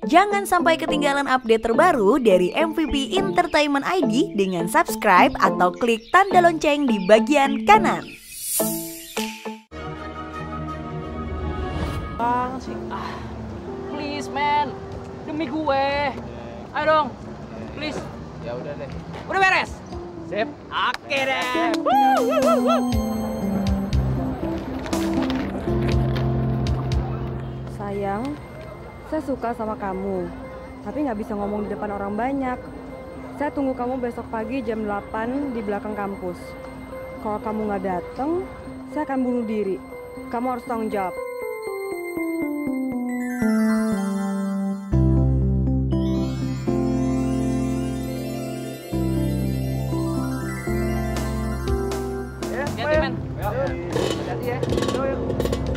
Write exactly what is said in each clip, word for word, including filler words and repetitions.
Jangan sampai ketinggalan update terbaru dari M V P Entertainment I D dengan subscribe atau klik tanda lonceng di bagian kanan. Bang sih, ah, please man, demi gue, ayo dong, please. Ya udah deh. Udah beres? Sip. Oke deh. Woo, woo, woo, woo. Sayang, saya suka sama kamu, tapi nggak bisa ngomong di depan orang banyak. Saya tunggu kamu besok pagi jam delapan di belakang kampus. Kalau kamu nggak datang, saya akan bunuh diri. Kamu harus tanggung jawab. Hati-hati men. Hati-hati ya. Yuk, yuk.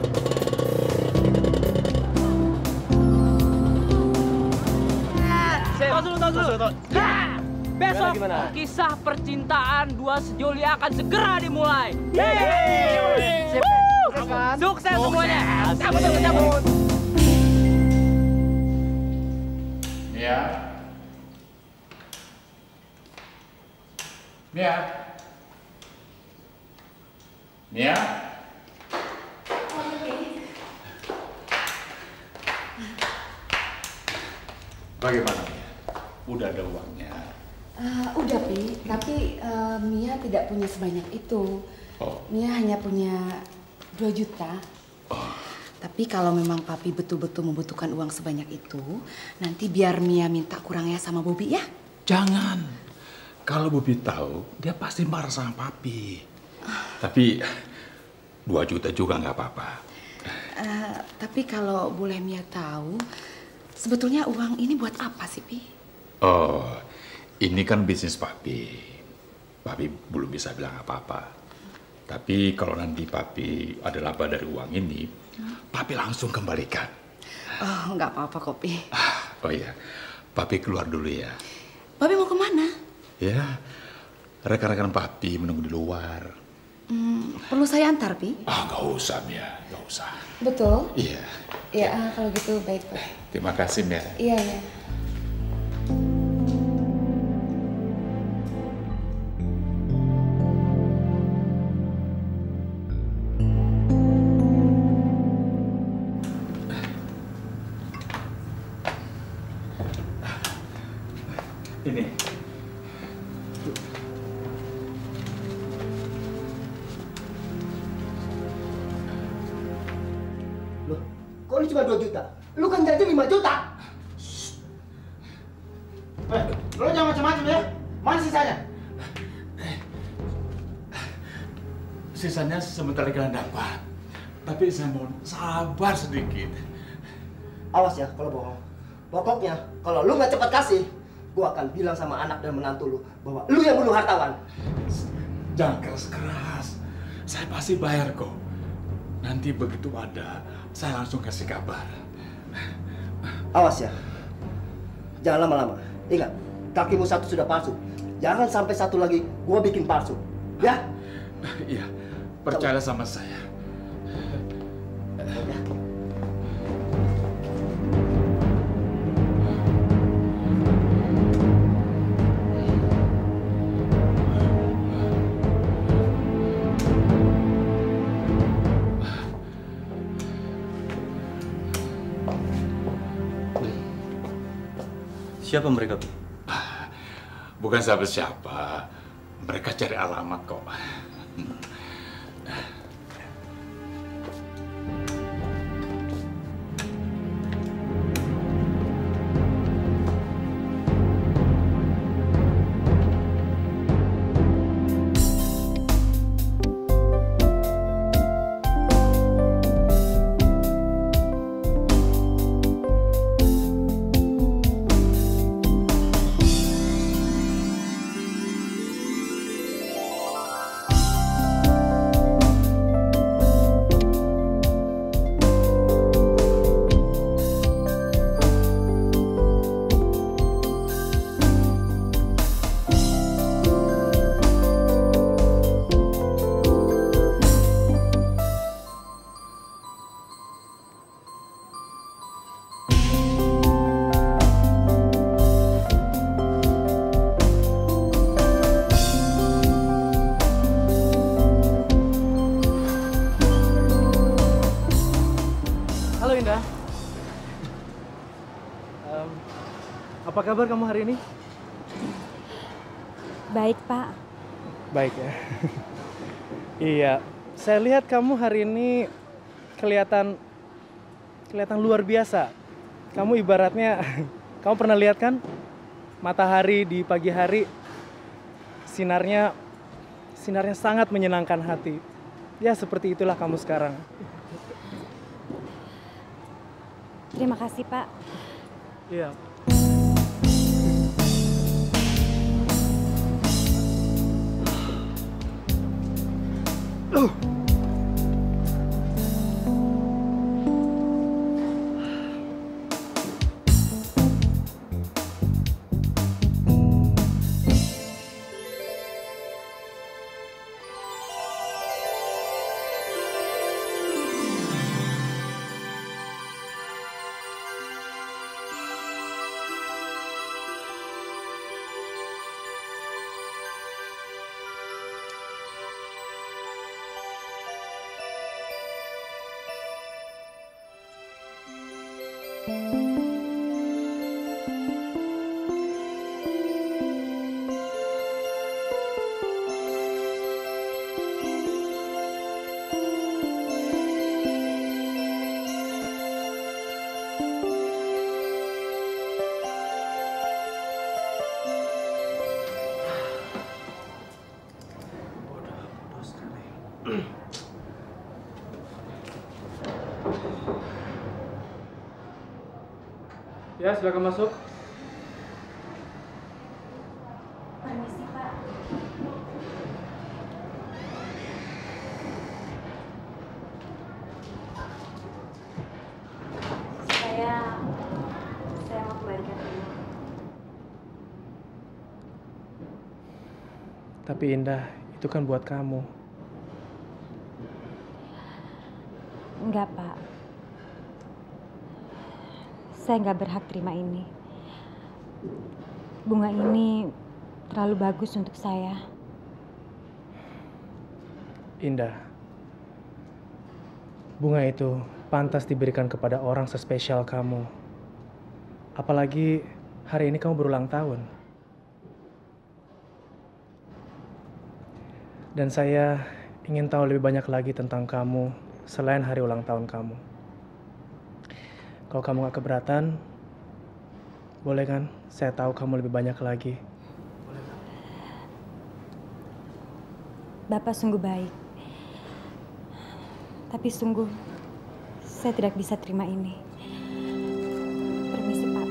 Tos dulu, tos dulu. Ya, besok Gimana, gimana? kisah percintaan dua sejoli akan segera dimulai. Yeay. Sip. Sukses kan? Sukses semuanya. Cabut, cabut, cabut. Mia. Mia. Mia. Bagaimana Mia? Udah ada uangnya? Uh, udah Pi, tapi uh, Mia tidak punya sebanyak itu. Oh. Mia hanya punya dua juta. Oh. Tapi kalau memang Papi betul-betul membutuhkan uang sebanyak itu, nanti biar Mia minta kurangnya sama Bobby ya. Jangan. Kalau Bobi tahu, dia pasti marah sama Papi. Tapi dua juta juga nggak apa-apa. Uh, tapi kalau boleh Mia tahu, sebetulnya uang ini buat apa sih Pi? Oh, ini kan bisnis Papi. Papi belum bisa bilang apa-apa. Tapi kalau nanti Papi ada laba dari uang ini, hmm? Papi langsung kembalikan. Oh, nggak apa-apa kok Pi. Ah, oh iya, Papi keluar dulu ya. Papi mau kemana? Ya, rekan-rekan Papi menunggu di luar. Hmm, perlu saya antar Pi? Ah, nggak usah Mia, nggak usah. Betul? Iya. Ya, uh, kalau gitu baik Pak. Terima kasih Mia. Iya, iya. Ini. Loh, kok ini cuma dua juta? Lu kan janji lima juta. Eh, lu jangan macam-macam ya. Mana sisanya? Sisanya sebentar lagi kalian dapat. Tapi saya mohon sabar sedikit. Awas ya kalau bohong. Pokoknya kalau lu nggak cepat kasih, gua akan bilang sama anak dan menantu lu bahwa lu yang bunuh hartawan. Jangan keras-keras. Saya pasti bayar kok. Nanti begitu ada, saya langsung kasih kabar. Awas ya. Jangan lama-lama. Ingat, kakimu satu sudah palsu. Jangan sampai satu lagi gua bikin palsu. Ya? Iya, percaya sama saya. Ya. Siapa mereka, Bu? Bukan siapa-siapa. Mereka cari alamat kok. Um, apa kabar kamu hari ini? Baik, Pak. Baik ya. Iya, saya lihat kamu hari ini kelihatan kelihatan luar biasa. Kamu ibaratnya, kamu pernah lihat kan matahari di pagi hari, sinarnya sinarnya sangat menyenangkan hati. Ya seperti itulah kamu sekarang. Terima kasih, Pak. Iya. Uh. Ya, silakan masuk. Permisi, Pak. Saya saya mau kembalikan rumah. Tapi Indah, itu kan buat kamu. Enggak, Pak. Saya nggak berhak terima ini. Bunga ini terlalu bagus untuk saya. Indah, bunga itu pantas diberikan kepada orang sespesial kamu. Apalagi hari ini kamu berulang tahun. Dan saya ingin tahu lebih banyak lagi tentang kamu selain hari ulang tahun kamu. Kalau kamu gak keberatan, boleh kan? Saya tahu kamu lebih banyak lagi. Boleh kan? Bapak sungguh baik. Tapi sungguh, saya tidak bisa terima ini. Permisi, Pak.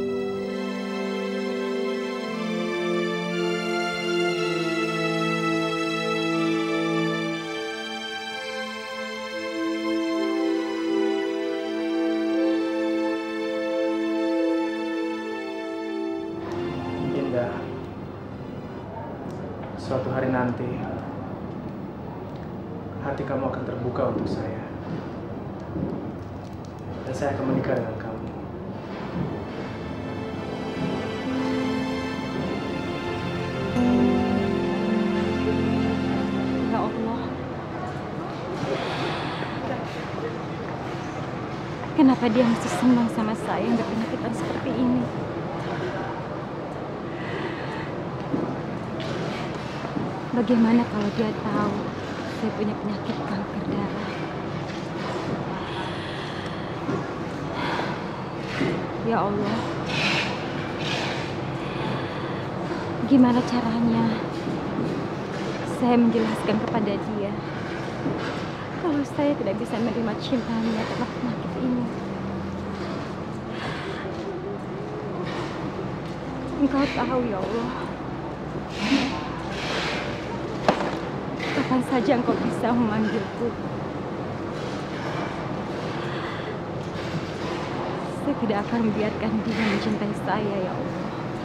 Suatu hari nanti, hati kamu akan terbuka untuk saya. Dan saya akan menikah dengan kamu. Ya Allah. Kenapa dia mesti senang sama saya nggak penyakitan seperti ini? Bagaimana kalau dia tahu saya punya penyakit kanker darah? Ya Allah, gimana caranya saya menjelaskan kepada dia kalau saya tidak bisa menerima cintanya karena penyakit ini? Engkau tahu ya Allah, kapan saja Engkau bisa memanggilku. Saya tidak akan membiarkan dia mencintai saya, ya Allah.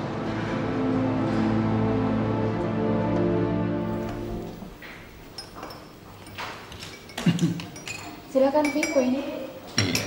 Silakan Piko ini. Iya.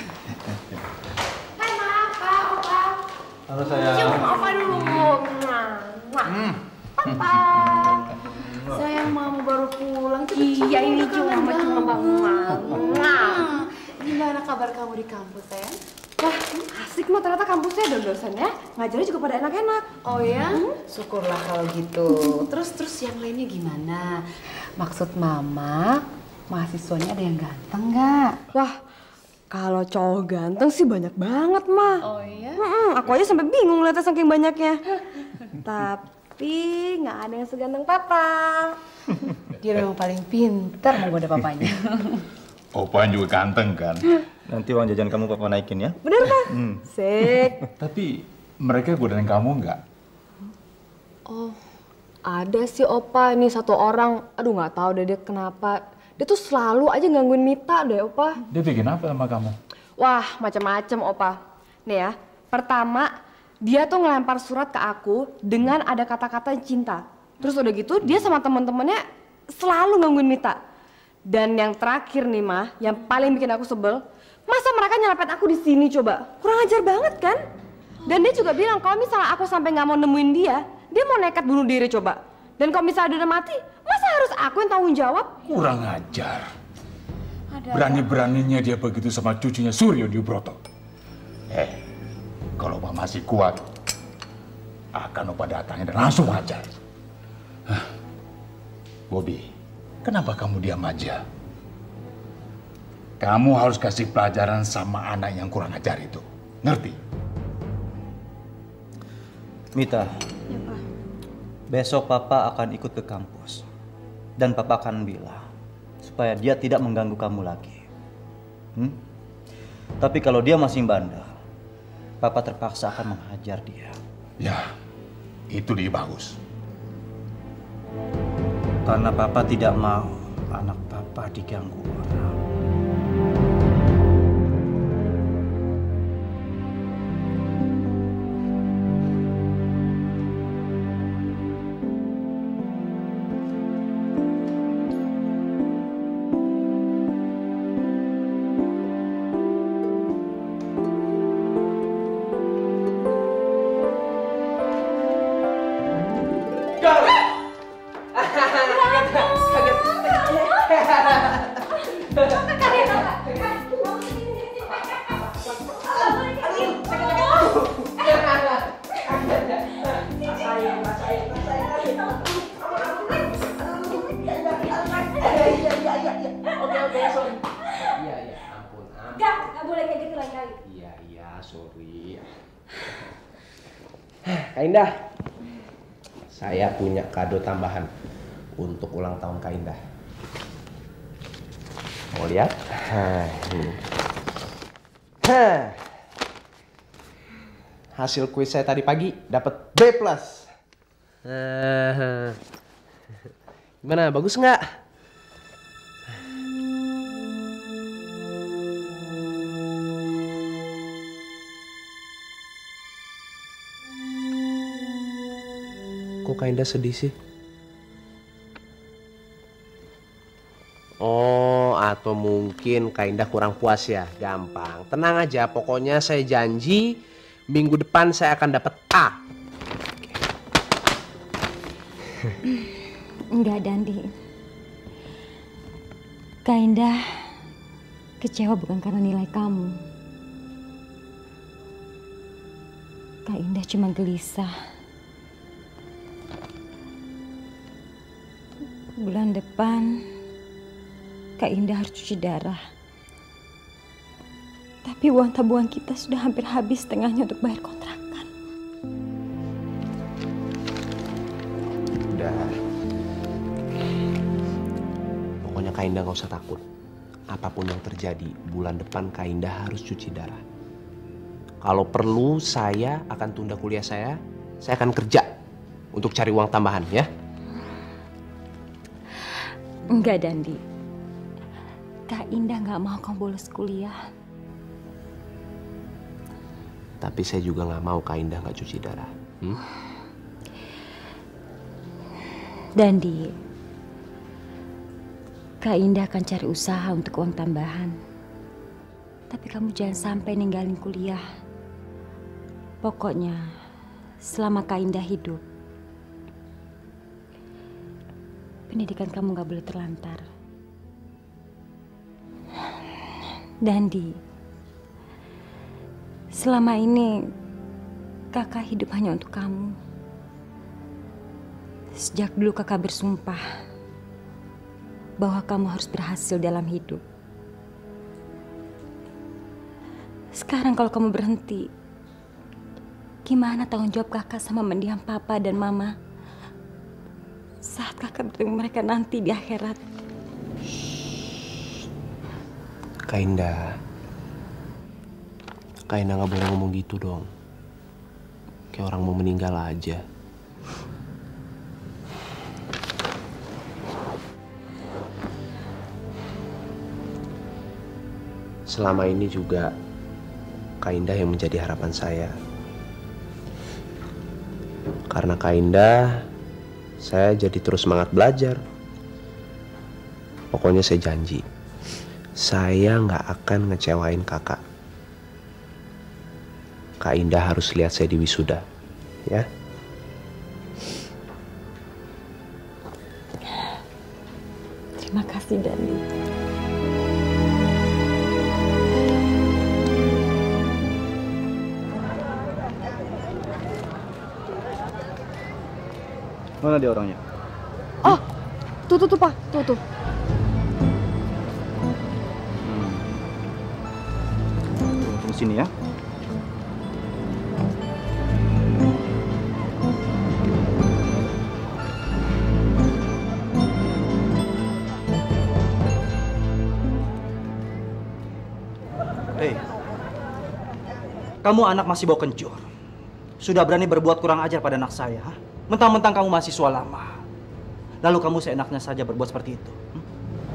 Hai maaf Pak, Opa. Halo sayang. Cium Opa dulu. Hmm. Papa. Sayang mama baru pulang. Iya ini cuma cuma bangun. Gimana kabar kamu di kampus sayang? Wah asik semua ternyata kampusnya ada dosennya, ngajarnya juga pada enak-enak. Oh ya? Hmm? Syukurlah kalau gitu. Terus terus yang lainnya gimana? Maksud Mama, mahasiswanya ada yang ganteng nggak? Wah, kalau cowok ganteng sih banyak banget, mah. Oh iya? Hmm, aku aja sampai bingung lihatnya saking banyaknya. Tapi nggak ada yang seganteng Papa. Dia memang paling pintar menggoda papanya. Opa juga ganteng kan? Nanti uang jajan kamu Papa naikin ya. Bener kan? Hmm. Sik. Tapi mereka godain kamu nggak? Oh, ada sih Opa ini satu orang. Aduh nggak tahu deh dia kenapa. Dia tuh selalu aja gangguin Mita deh Opa. Dia bikin apa sama kamu? Wah macam-macam Opa. Nih ya, pertama dia tuh ngelempar surat ke aku dengan ada kata-kata cinta. Terus udah gitu dia sama temen-temennya selalu gangguin Mita. Dan yang terakhir nih mah, yang paling bikin aku sebel, masa mereka nyelepet aku di sini coba? Kurang ajar banget kan? Dan dia juga bilang kalau misalnya aku sampai nggak mau nemuin dia, dia mau nekat bunuh diri coba. Dan kalau misalnya dia udah mati, masa harus aku yang tanggung jawab? Kurang ajar. Berani-beraninya dia begitu sama cucunya Suryo di Broto. Eh, kalau Opa masih kuat, akan Opa datangin dan langsung ajar. Hah. Bobby, kenapa kamu diam aja? Kamu harus kasih pelajaran sama anak yang kurang ajar itu. Ngerti? Mita, ya, Pak. Besok Papa akan ikut ke kampus. Dan Papa akan bilang supaya dia tidak mengganggu kamu lagi. Hmm? Tapi kalau dia masih bandel, Papa terpaksa akan menghajar dia. Ya, itu dia bagus. Karena Papa tidak mau anak Papa diganggu orang. Kak Indah, saya punya kado tambahan untuk ulang tahun Kak Indah. Mau lihat? Hah, ini. Hah. Hasil kuis saya tadi pagi dapat B plus. Nah, gimana? Bagus nggak? Kok Kak Indah sedih sih? Oh, atau mungkin Kak Indah kurang puas ya? Gampang. Tenang aja, pokoknya saya janji minggu depan saya akan dapat A. Enggak, Dandi. Kak Indah kecewa bukan karena nilai kamu. Kak Indah cuma gelisah. Bulan depan, Kak Indah harus cuci darah. Tapi uang tabungan kita sudah hampir habis setengahnya untuk bayar kontrakan. Udah. Pokoknya Kak Indah gak usah takut. Apapun yang terjadi, bulan depan Kak Indah harus cuci darah. Kalau perlu, saya akan tunda kuliah saya. Saya akan kerja untuk cari uang tambahan ya. Enggak, Dandi. Kak Indah nggak mau kamu bolos kuliah. Tapi saya juga nggak mau Kak Indah nggak cuci darah. Hmm? Dandi, Kak Indah akan cari usaha untuk uang tambahan. Tapi kamu jangan sampai ninggalin kuliah. Pokoknya, selama Kak Indah hidup, pendidikan kamu gak boleh terlantar. Dandi, Selama ini kakak hidup hanya untuk kamu. Sejak dulu kakak bersumpah bahwa kamu harus berhasil dalam hidup. Sekarang kalau kamu berhenti, gimana tanggung jawab kakak sama mendiam papa dan mama saat kakak bertemu mereka nanti di akhirat? Kak Indah, Kak Indah gak boleh ngomong gitu dong. Kayak orang mau meninggal aja. Selama ini juga Kak Indah yang menjadi harapan saya. Karena Kak Indah, saya jadi terus semangat belajar. Pokoknya saya janji, saya nggak akan ngecewain kakak. Kak Indah harus lihat saya di wisuda, ya. Terima kasih, Dandi. Mana dia orangnya? Oh, tuh tuh tuh Pak, tuh tuh. Hmm. Tunggu sini ya. Hei, kamu anak masih bau kencur. Sudah berani berbuat kurang ajar pada anak saya, ha? Mentang-mentang kamu mahasiswa lama, lalu kamu seenaknya saja berbuat seperti itu. Hmm?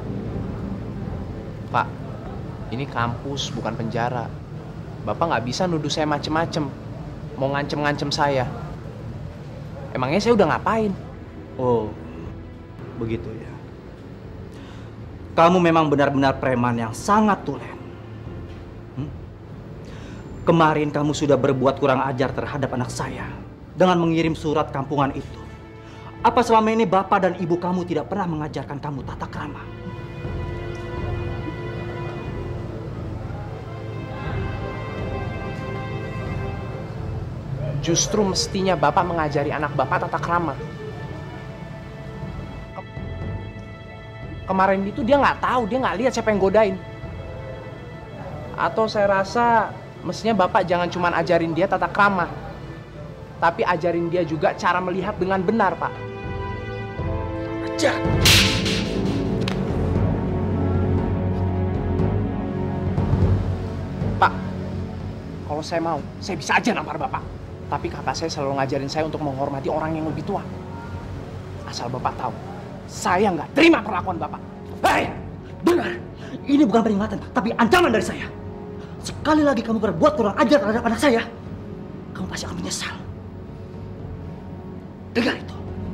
Pak, ini kampus bukan penjara. Bapak nggak bisa nuduh saya macem-macem, mau ngancem-ngancem saya. Emangnya saya udah ngapain? Oh, begitu ya. Kamu memang benar-benar preman yang sangat tulen. Hmm? Kemarin kamu sudah berbuat kurang ajar terhadap anak saya dengan mengirim surat kampungan itu. Apa selama ini bapak dan ibu kamu tidak pernah mengajarkan kamu tata krama? Justru mestinya bapak mengajari anak bapak tata krama. Kemarin itu dia nggak tahu, dia nggak lihat siapa yang godain. Atau saya rasa mestinya bapak jangan cuma ajarin dia tata krama, tapi ajarin dia juga cara melihat dengan benar, Pak. Ajar. Pak, kalau saya mau, saya bisa aja nampar Bapak. Tapi kakak saya selalu ngajarin saya untuk menghormati orang yang lebih tua. Asal Bapak tahu, saya nggak terima perlakuan Bapak. Hei, dengar. Ini bukan peringatan, tapi ancaman dari saya. Sekali lagi kamu berbuat kurang ajar terhadap anak saya, kamu pasti akan menyesal. Dengar itu.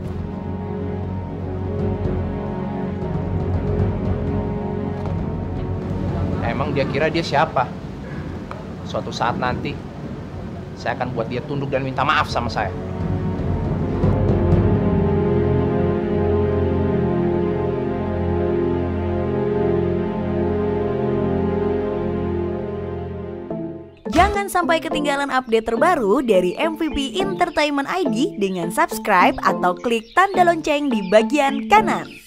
Emang dia kira dia siapa? Suatu saat nanti, saya akan buat dia tunduk dan minta maaf sama saya. Jangan sampai ketinggalan update terbaru dari M V P Entertainment I D dengan subscribe atau klik tanda lonceng di bagian kanan.